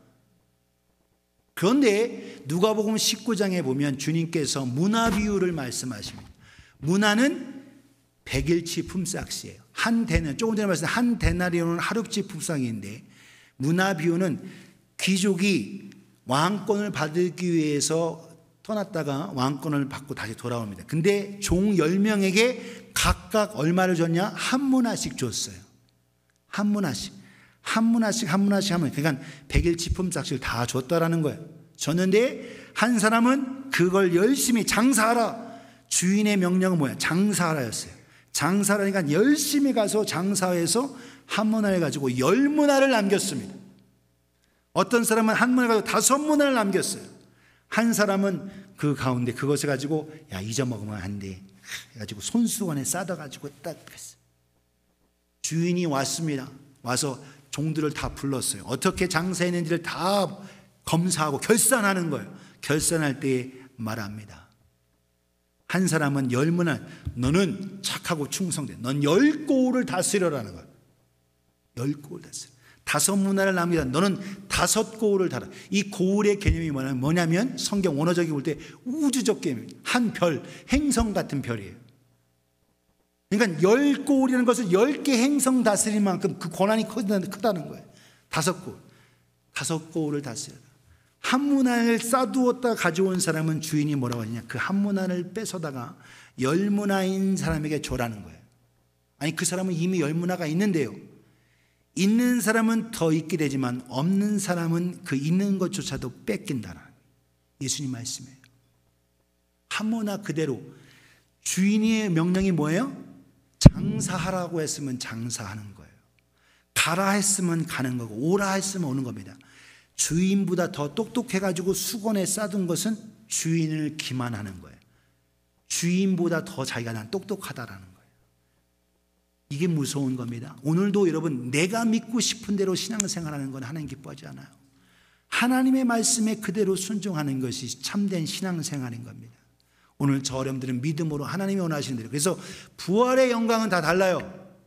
그런데 누가복음 십구 장에 보면 주님께서 문화 비유를 말씀하십니다. 문화는 백일치 품삯이에요. 한 데는 조금 전에 말씀드린 한 데나리온은 하루치 품삯인데, 문화 비유는 귀족이 왕권을 받기 위해서 떠났다가 왕권을 받고 다시 돌아옵니다. 근데 종 열 명에게 각각 얼마를 줬냐? 한 문화씩 줬어요. 한 문화씩. 한 문화씩 한 문화씩 하면, 그러니까 백일치 품삯을 다 줬다라는 거예요. 줬는데 한 사람은 그걸 열심히 장사하라. 주인의 명령은 뭐야? 장사하라였어요. 장사라니까 열심히 가서 장사해서 한 문화를 가지고 열 문화를 남겼습니다. 어떤 사람은 한 문화를 가지고 다섯 문화를 남겼어요. 한 사람은 그 가운데 그것을 가지고 야 잊어먹으면 안 돼 해가지고 손수건에 싸다가지고 딱 했어요. 주인이 왔습니다. 와서 종들을 다 불렀어요. 어떻게 장사했는지를 다 검사하고 결산하는 거예요. 결산할 때 말합니다. 한 사람은 열 문화, 너는 착하고 충성돼. 넌 열 고을을 다스려라는 거예요. 열 고을 다스려. 다섯 문화를 남기다. 너는 다섯 고을을 달아. 이 고을의 개념이 뭐냐면 성경 원어적이 볼 때 우주적 개념, 한 별, 행성 같은 별이에요. 그러니까 열 고을이라는 것은 열 개 행성 다스릴 만큼 그 권한이 크다는 거예요. 다섯 고을, 다섯 고을을 다스려라. 한 문화를 싸두었다 가져온 사람은 주인이 뭐라고 하느냐, 그 한 문화를 뺏어다가 열 문화인 사람에게 줘라는 거예요. 아니 그 사람은 이미 열 문화가 있는데요, 있는 사람은 더 있게 되지만 없는 사람은 그 있는 것조차도 뺏긴다는 예수님 말씀이에요. 한 문화 그대로. 주인의 명령이 뭐예요? 장사하라고 했으면 장사하는 거예요. 가라 했으면 가는 거고, 오라 했으면 오는 겁니다. 주인보다 더 똑똑해가지고 수건에 싸둔 것은 주인을 기만하는 거예요. 주인보다 더 자기가 난 똑똑하다라는 거예요. 이게 무서운 겁니다. 오늘도 여러분, 내가 믿고 싶은 대로 신앙생활하는 건 하나님 기뻐하지 않아요. 하나님의 말씀에 그대로 순종하는 것이 참된 신앙생활인 겁니다. 오늘 저 여러분들은 믿음으로 하나님이 원하시는 대로. 그래서 부활의 영광은 다 달라요.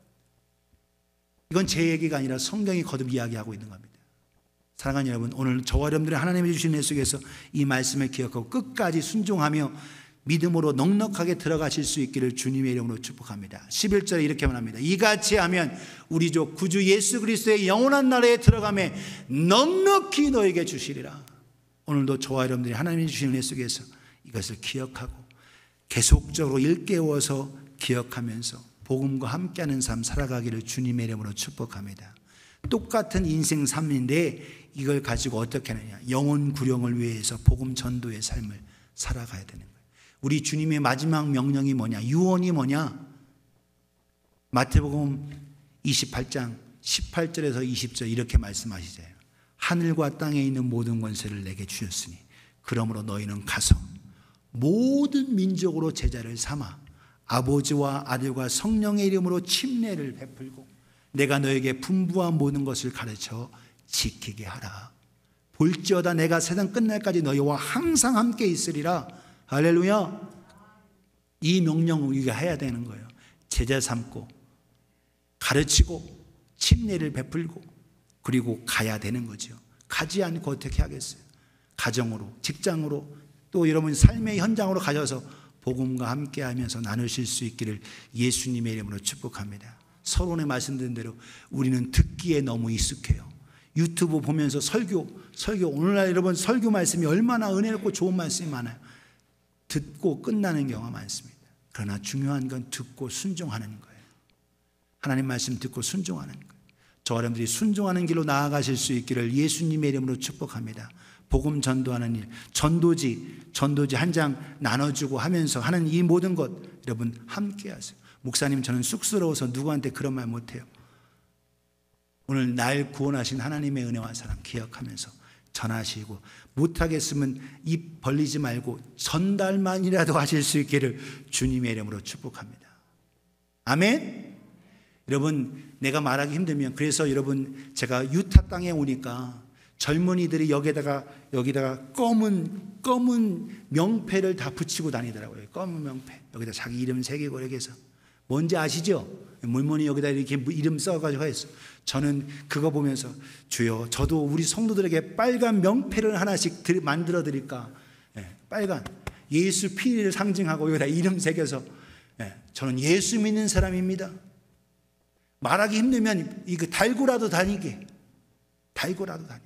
이건 제 얘기가 아니라 성경이 거듭 이야기하고 있는 겁니다. 사랑하는 여러분, 오늘 저와 여러분들이 하나님이 주신 일 속에서 이 말씀을 기억하고 끝까지 순종하며 믿음으로 넉넉하게 들어가실 수 있기를 주님의 이름으로 축복합니다. 십일 절에 이렇게 말합니다. 이같이 하면 우리 주 구주 예수 그리스도의 영원한 나라에 들어가매 넉넉히 너에게 주시리라. 오늘도 저와 여러분들이 하나님이 주신 일 속에서 이것을 기억하고 계속적으로 일깨워서 기억하면서 복음과 함께하는 삶 살아가기를 주님의 이름으로 축복합니다. 똑같은 인생 삶인데 이걸 가지고 어떻게 하느냐, 영혼 구령을 위해서 복음 전도의 삶을 살아가야 되는 거예요. 우리 주님의 마지막 명령이 뭐냐, 유언이 뭐냐, 마태복음 이십팔 장 십팔 절에서 이십 절 이렇게 말씀하시잖아요. 하늘과 땅에 있는 모든 권세를 내게 주셨으니 그러므로 너희는 가서 모든 민족으로 제자를 삼아 아버지와 아들과 성령의 이름으로 침례를 베풀고 내가 너에게 분부한 모든 것을 가르쳐 지키게 하라. 볼지어다 내가 세상 끝날까지 너희와 항상 함께 있으리라. 할렐루야. 이 명령을 우리가 해야 되는 거예요. 제자 삼고 가르치고 침례를 베풀고 그리고 가야 되는 거죠. 가지 않고 어떻게 하겠어요? 가정으로, 직장으로, 또 여러분 삶의 현장으로 가셔서 복음과 함께하면서 나누실 수 있기를 예수님의 이름으로 축복합니다. 서론에 말씀드린 대로 우리는 듣기에 너무 익숙해요. 유튜브 보면서 설교, 설교 오늘날 여러분 설교 말씀이 얼마나 은혜롭고 좋은 말씀이 많아요. 듣고 끝나는 경우가 많습니다. 그러나 중요한 건 듣고 순종하는 거예요. 하나님 말씀 듣고 순종하는 거예요. 저 여러분들이 순종하는 길로 나아가실 수 있기를 예수님의 이름으로 축복합니다. 복음 전도하는 일, 전도지, 전도지 한 장 나눠주고 하면서 하는 이 모든 것 여러분 함께 하세요. 목사님 저는 쑥스러워서 누구한테 그런 말 못해요. 오늘 날 구원하신 하나님의 은혜와 사랑 기억하면서 전하시고 못하겠으면 입 벌리지 말고 전달만이라도 하실 수 있기를 주님의 이름으로 축복합니다. 아멘. 여러분 내가 말하기 힘들면, 그래서 여러분 제가 유타 땅에 오니까 젊은이들이 여기다가 여기다가 검은 검은 명패를 다 붙이고 다니더라고요. 검은 명패 여기다 자기 이름 새기고 이렇게 해서. 뭔지 아시죠? 몰몬이 여기다 이렇게 이름 써가지고 했어. 저는 그거 보면서 주여 저도 우리 성도들에게 빨간 명패를 하나씩 만들어 드릴까. 네, 빨간 예수 피를 상징하고 여기다 이름 새겨서. 네, 저는 예수 믿는 사람입니다. 말하기 힘들면 이거 달고라도 다니게, 달고라도 다니게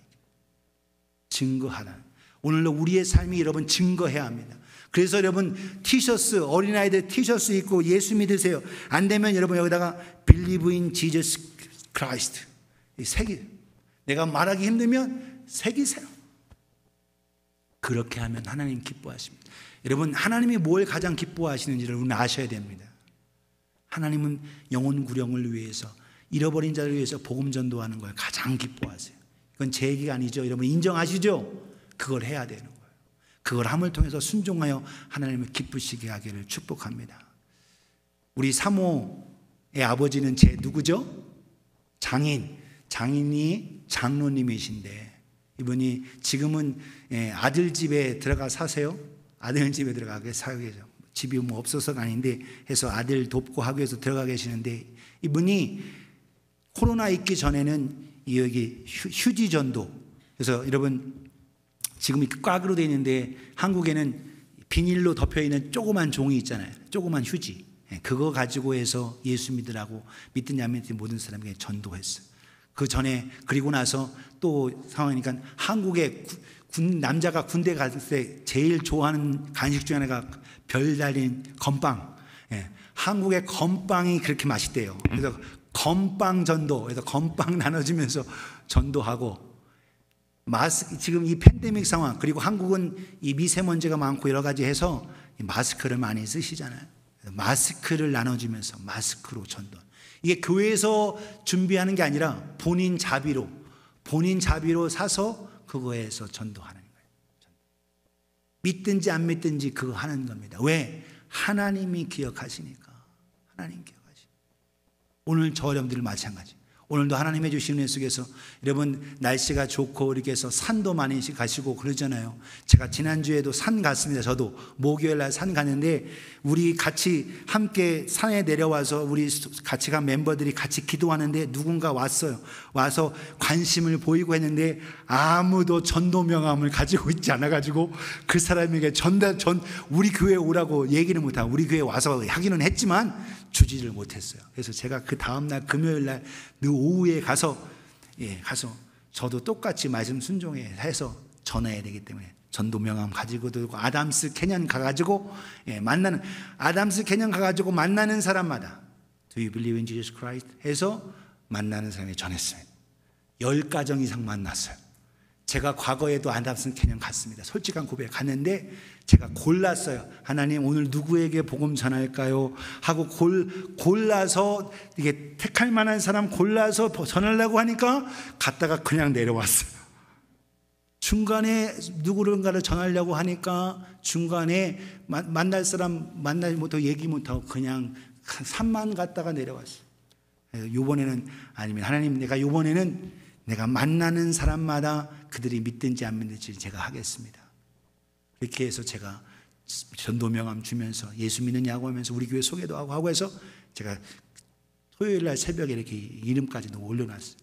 증거하라. 오늘도 우리의 삶이 여러분 증거해야 합니다. 그래서 여러분 티셔츠, 어린아이들 티셔츠 입고 예수 믿으세요. 안 되면 여러분 여기다가 Believe in Jesus Christ 새기. 내가 말하기 힘들면 새기세요. 그렇게 하면 하나님 기뻐하십니다. 여러분 하나님이 뭘 가장 기뻐하시는지를 우리는 아셔야 됩니다. 하나님은 영혼 구령을 위해서, 잃어버린 자를 위해서 복음 전도하는 걸 가장 기뻐하세요. 이건 제 얘기가 아니죠. 여러분 인정하시죠? 그걸 해야 되는 거예요. 그걸 함을 통해서 순종하여 하나님을 기쁘시게 하기를 축복합니다. 우리 사모의 아버지는 제 누구죠? 장인. 장인이 장로님이신데 이분이 지금은 아들 집에 들어가 사세요. 아들 집에 들어가게 살고 계세요. 집이 뭐 없어서가 아닌데 해서 아들 돕고 하기 위해서 들어가 계시는데, 이분이 코로나 있기 전에는 여기 휴지 전도, 그래서 여러분 지금 이렇게 꽉으로 되어 있는데 한국에는 비닐로 덮여 있는 조그만 종이 있잖아요. 조그만 휴지, 그거 가지고 해서 예수 믿으라고 믿든 안 믿든 모든 사람에게 전도했어요. 그 전에, 그리고 나서 또 상황이니까 한국에 군, 남자가 군대 갔을 때 제일 좋아하는 간식 중에 하나가 별 달린 건빵. 예, 한국의 건빵이 그렇게 맛있대요. 그래서 건빵 전도, 그래서 건빵 나눠주면서 전도하고, 마스크, 지금 이 팬데믹 상황, 그리고 한국은 이 미세먼지가 많고 여러 가지 해서 마스크를 많이 쓰시잖아요. 마스크를 나눠주면서 마스크로 전도. 이게 교회에서 준비하는 게 아니라 본인 자비로, 본인 자비로 사서 그거에서 전도하는 거예요. 믿든지 안 믿든지 그거 하는 겁니다. 왜? 하나님이 기억하시니까. 하나님 기억하시니까. 오늘 저 여러분들 마찬가지. 오늘도 하나님의 주시는 은혜 속에서 여러분 날씨가 좋고 이렇게 해서 산도 많이 가시고 그러잖아요. 제가 지난주에도 산 갔습니다. 저도 목요일 날 산 갔는데 우리 같이 함께 산에 내려와서 우리 같이 간 멤버들이 같이 기도하는데 누군가 왔어요. 와서 관심을 보이고 했는데 아무도 전도 명함을 가지고 있지 않아가지고 그 사람에게 전달, 전 우리 교회에 오라고 얘기는 못하고 우리 교회에 와서 하기는 했지만 주지를 못했어요. 그래서 제가 그 다음날 금요일 날 그 오후에 가서, 예, 가서 저도 똑같이 말씀 순종해서 전해야 되기 때문에 전도 명함 가지고 들고 아담스 캐년 가가지고, 예, 만나는, 아담스 캐년 가가지고 만나는 사람마다 Do you believe in Jesus Christ? 해서 만나는 사람에 전했어요. 열 가정 이상 만났어요. 제가 과거에도 아담스 캐년 갔습니다. 솔직한 고백 갔는데 제가 골랐어요. 하나님 오늘 누구에게 복음 전할까요? 하고 골, 골라서 이게 택할 만한 사람 골라서 전하려고 하니까 갔다가 그냥 내려왔어요. 중간에 누구른가를 전하려고 하니까 중간에 마, 만날 사람 만나지 못하고 얘기 못하고 그냥 산만 갔다가 내려왔어요. 이번에는 아니면 하나님 내가 이번에는 내가 만나는 사람마다 그들이 믿든지 안 믿든지 제가 하겠습니다. 그렇게 해서 제가 전도 명함 주면서 예수 믿느냐고 하면서 우리 교회 소개도 하고 하고 해서 제가 토요일 날 새벽에 이렇게 이름까지도 올려놨어요.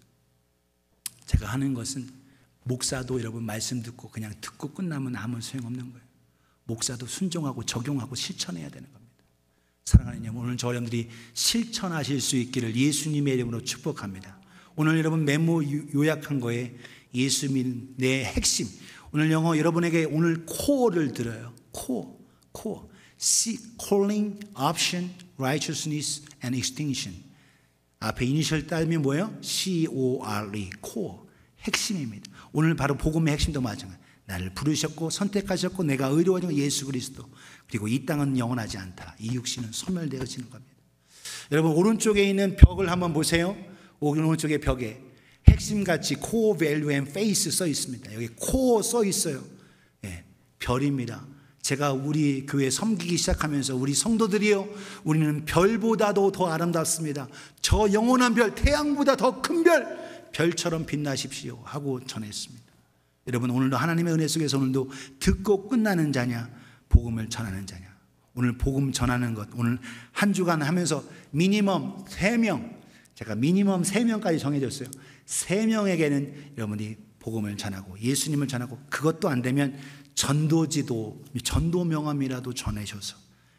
제가 하는 것은 목사도 여러분 말씀 듣고 그냥 듣고 끝나면 아무 소용없는 거예요. 목사도 순종하고 적용하고 실천해야 되는 겁니다. 사랑하는 여러분, 오늘 저 여러분들이 실천하실 수 있기를 예수님의 이름으로 축복합니다. 오늘 여러분 메모 요약한 거에 예수 믿는 내 핵심, 오늘 영어 여러분에게 오늘 코어를 들어요. 코어, 코어. C, calling, option, righteousness, and extinction. 앞에 이니셜 따르면 뭐예요? C O R E, 코어. 핵심입니다. 오늘 바로 복음의 핵심도 마찬가지. 나를 부르셨고 선택하셨고 내가 의로워진 예수 그리스도. 그리고 이 땅은 영원하지 않다. 이 육신은 소멸되어지는 겁니다. 여러분 오른쪽에 있는 벽을 한번 보세요. 오른쪽의 벽에 핵심같이 core value and face 써 있습니다. 여기 core 써 있어요. 예, 별입니다. 제가 우리 교회 섬기기 시작하면서 우리 성도들이요, 우리는 별보다도 더 아름답습니다. 저 영원한 별, 태양보다 더 큰 별, 별처럼 빛나십시오 하고 전했습니다. 여러분 오늘도 하나님의 은혜 속에서 오늘도 듣고 끝나는 자냐, 복음을 전하는 자냐. 오늘 복음 전하는 것, 오늘 한 주간 하면서 미니멈 세 명, 제가 미니멈 세 명까지 정해졌어요. 세 명에게는 여러분이 복음을 전하고 예수님을 전하고, 그것도 안 되면 전도지도, 전도 명함이라도 전해셔서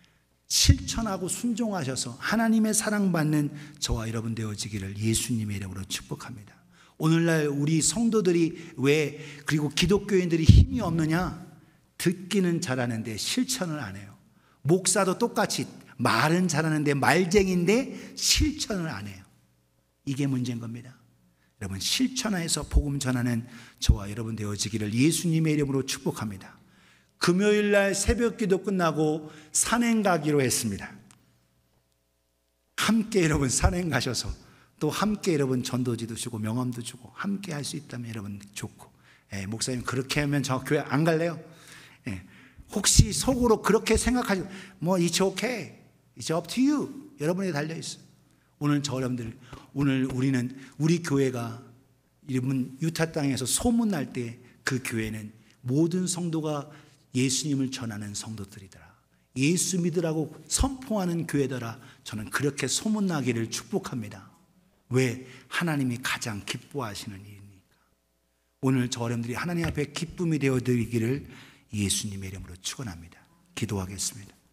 실천하고 순종하셔서 하나님의 사랑받는 저와 여러분 되어지기를 예수님의 이름으로 축복합니다. 오늘날 우리 성도들이 왜, 그리고 기독교인들이 힘이 없느냐? 듣기는 잘하는데 실천을 안 해요. 목사도 똑같이 말은 잘하는데 말쟁이인데 실천을 안 해요. 이게 문제인 겁니다. 여러분 실천해서 복음 전하는 저와 여러분 되어지기를 예수님의 이름으로 축복합니다. 금요일 날 새벽 기도 끝나고 산행 가기로 했습니다. 함께 여러분 산행 가셔서 또 함께 여러분 전도지도 주고 명함도 주고 함께 할 수 있다면 여러분 좋고, 예, 목사님 그렇게 하면 저 교회 안 갈래요? 예, 혹시 속으로 그렇게 생각하지, 뭐 it's okay, it's up to you, 여러분에 달려 있어요. 오늘 저 여러분들, 오늘 우리는 우리 교회가 여러분 유타 땅에서 소문날 때 그 교회는 모든 성도가 예수님을 전하는 성도들이더라, 예수 믿으라고 선포하는 교회더라. 저는 그렇게 소문나기를 축복합니다. 왜? 하나님이 가장 기뻐하시는 일이니까. 오늘 저 여러분들이 하나님 앞에 기쁨이 되어드리기를 예수님의 이름으로 축원합니다. 기도하겠습니다.